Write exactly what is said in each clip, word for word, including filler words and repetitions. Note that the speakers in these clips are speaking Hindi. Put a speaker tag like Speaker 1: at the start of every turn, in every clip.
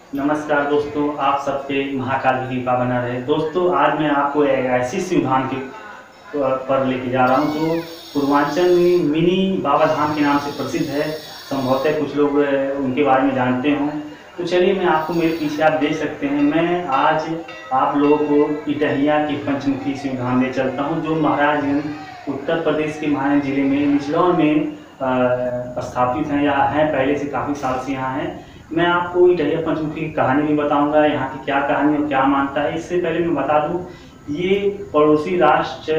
Speaker 1: नमस्कार दोस्तों, आप सब पे महाकाल की कृपा बना रहे। दोस्तों, आज मैं आपको एक ऐसी शिव धाम के पर लेके जा रहा हूँ जो पूर्वांचल में मिनी बाबा धाम के नाम से प्रसिद्ध है। संभवतः कुछ लोग उनके बारे में जानते हों। तो चलिए, मैं आपको मेरे पीछे आप देख सकते हैं, मैं आज आप लोगों को इटहिया की पंचमुखी शिव धाम ले चलता हूँ, जो महाराजगंज उत्तर प्रदेश के महाराज जिले में निचलौर में स्थापित हैं या हैं, पहले से काफ़ी साल से यहाँ हैं। मैं आपको इटहिया पंचमुखी की कहानी भी बताऊंगा, यहाँ की क्या कहानी और क्या मानता है। इससे पहले मैं बता दूं, ये पड़ोसी राष्ट्र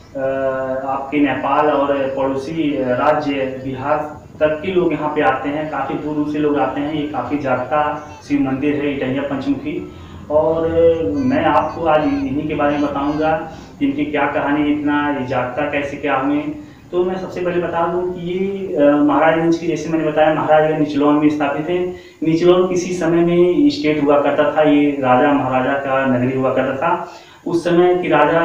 Speaker 1: आपके नेपाल और पड़ोसी राज्य बिहार तक के लोग यहाँ पे आते हैं, काफ़ी दूर दूर से लोग आते हैं। ये काफ़ी जागता शिव मंदिर है इटहिया पंचमुखी, और मैं आपको आज इन्हीं के बारे में बताऊँगा, इनकी क्या कहानी, इतना जागता कैसे क्या हुए। तो मैं सबसे पहले बता दूं कि ये महाराजगंज की, जैसे मैंने बताया, महाराजगंज निचलौर में स्थापित है। निचलौर किसी समय में स्टेट हुआ करता था, ये राजा महाराजा का नगरी हुआ करता था। उस समय के राजा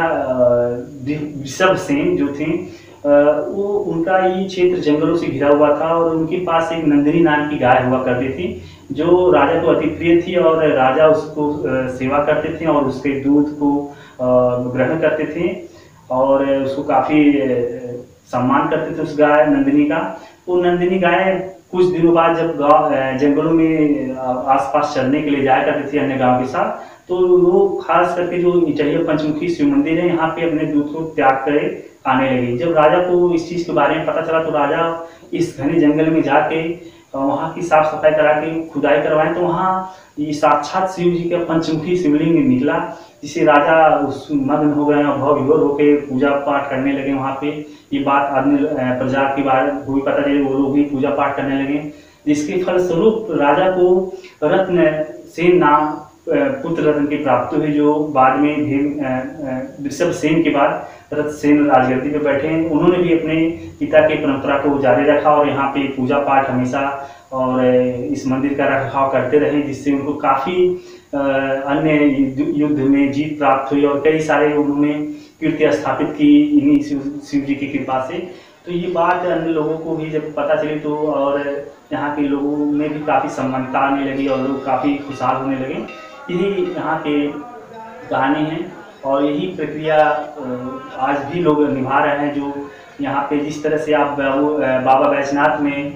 Speaker 1: ऋषभ सेन जो थे, वो उनका ये क्षेत्र जंगलों से घिरा हुआ था, और उनके पास एक नंदिनी नाम की गाय हुआ करती थी, जो राजा को अति प्रिय थी, और राजा उसको सेवा करते थे और उसके दूध को ग्रहण करते थे, और उसको काफ़ी सम्मान करते थे उस गाय नंदिनी का। वो नंदिनी गाय कुछ दिनों बाद जब गाँव जंगलों में आसपास चलने के लिए जाया करती थी अन्य गांव के साथ, तो वो खास करके जो इटहिया पंचमुखी शिव मंदिर है, यहाँ पे अपने दूध को त्याग कर आने लगी। जब राजा को इस चीज़ के बारे में पता चला, तो राजा इस घने जंगल में जाके वहाँ की साफ सफाई करा के खुदाई करवाएं, तो वहाँ ये साक्षात शिव जी का पंचमुखी शिवलिंग निकला, जिसे राजा उस मग्न हो गए, भाव विभोर होकर पूजा पाठ करने लगे वहाँ पे। ये बात अन्य प्रजा के बारे में हुई पता चली, वो लोग भी पूजा पाठ करने लगे, जिसके फलस्वरूप राजा को रत्न सेन नाम पुत्र रत्न की प्राप्ति हुई, जो बाद में भीम ऋषभ सेन के बाद रत्न सेन राजगद्दी पे बैठे हैं। उन्होंने भी अपने पिता की परंपरा को जारी रखा और यहाँ पे पूजा पाठ हमेशा और इस मंदिर का रखरखाव करते रहे, जिससे उनको काफ़ी अन्य युद्ध में जीत प्राप्त हुई, और कई सारे उन्होंने कीर्ति स्थापित की इन्हीं शिव शिव जी की कृपा से। तो ये बात अन्य लोगों को भी जब पता चली, तो और यहाँ के लोगों में भी काफ़ी समानता आने लगी और लोग काफ़ी खुशहाल होने लगे। यही यहाँ के कहानी है, और यही प्रक्रिया आज भी लोग निभा रहे हैं। जो यहाँ पे जिस तरह से आप बाबा बैजनाथ में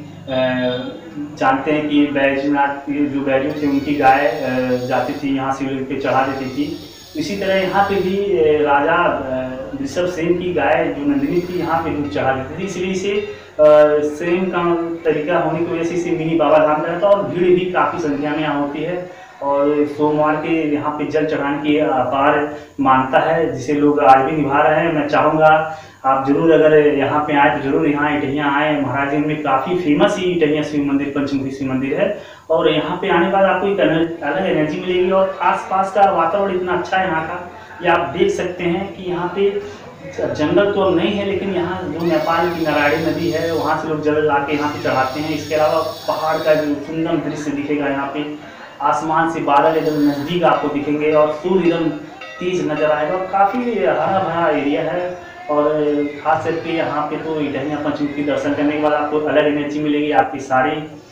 Speaker 1: जानते हैं कि बैजनाथ जो बैजू थे, उनकी गाय जाती थी यहाँ शिवलिंग पे चढ़ा देती थी, इसी तरह यहाँ पे भी राजा ऋषभ सेन की गाय जो नंदिनी थी, यहाँ पे दूध चढ़ा देती थी। इसलिए इसे सेम का तरीका होने की वजह से इसे मिनी बाबा धाम कहता है, और भीड़ भी काफ़ी संख्या में यहाँ होती है, और सोमवार के यहाँ पे जल चढ़ाने की अपार मानता है, जिसे लोग आज भी निभा रहे हैं। मैं चाहूँगा आप जरूर अगर यहाँ पे आए तो जरूर यहाँ इटहिया आए। महाराजगंज में काफ़ी फेमस ही इटहिया शिव मंदिर पंचमुखी शिव मंदिर है, और यहाँ पे आने के बाद आपको एक अलग एनर्जी मिलेगी, और आसपास का वातावरण इतना अच्छा है यहाँ का, ये आप देख सकते हैं कि यहाँ पे जंगल तो अब नहीं है, लेकिन यहाँ जो नेपाल की नारायणी नदी है, वहाँ से लोग जल ला के यहाँ पे चढ़ाते हैं। इसके अलावा पहाड़ का जो सुंदर दृश्य दिखेगा यहाँ पे, आसमान से बादल एकदम नज़दीक आपको दिखेंगे, और सूर्य एकदम तेज नजर आएगा, और काफ़ी हरा भरा एरिया है। और खास करके यहाँ पे तो इटहिया पंचमुखी दर्शन करने के बाद आपको अलग एनर्जी मिलेगी, आपकी सारी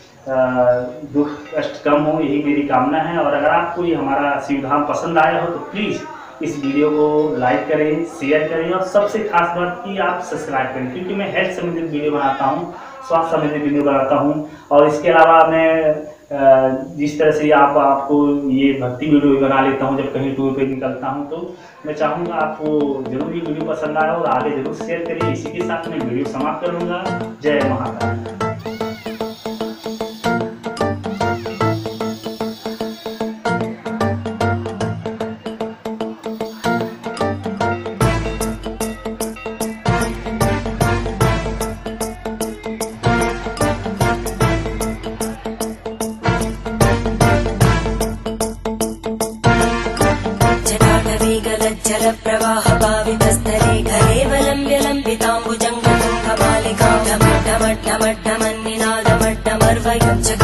Speaker 1: दुख कष्ट कम हो, यही मेरी कामना है। और अगर आपको ये हमारा शिवधाम पसंद आया हो तो प्लीज़ इस वीडियो को लाइक करें, शेयर करें, और सबसे खास बात कि आप सब्सक्राइब करें, क्योंकि मैं हेल्थ संबंधित वीडियो बनाता हूँ, स्वास्थ्य संबंधित वीडियो बनाता हूँ। और इसके अलावा मैं जिस तरह से आप आपको ये भक्ति वीडियो भी बना लेता हूँ जब कहीं टूर पे निकलता हूँ, तो मैं चाहूँगा आपको जरूर ये वीडियो पसंद आए और आगे जरूर शेयर करिए। इसी के साथ मैं वीडियो समाप्त करूँगा। जय महाकाल।
Speaker 2: जलप्रवाह पावितस्थले घरेवलम्ब्य लम्बिताम्बुजङ्गतुङ्गमालिकां ढमड्ढमड्ढमड्ढमन्निनादमड्ढमर्वयं च